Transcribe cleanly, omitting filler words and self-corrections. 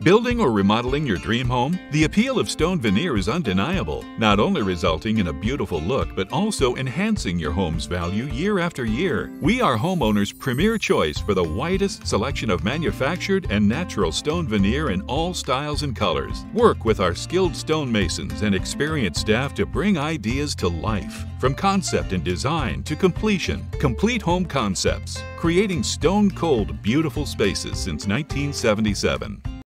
Building or remodeling your dream home? The appeal of stone veneer is undeniable, not only resulting in a beautiful look but also enhancing your home's value year after year. We are homeowners' premier choice for the widest selection of manufactured and natural stone veneer in all styles and colors. Work with our skilled stonemasons and experienced staff to bring ideas to life. From concept and design to completion, Complete Home Concepts, creating stone-cold beautiful spaces since 1977.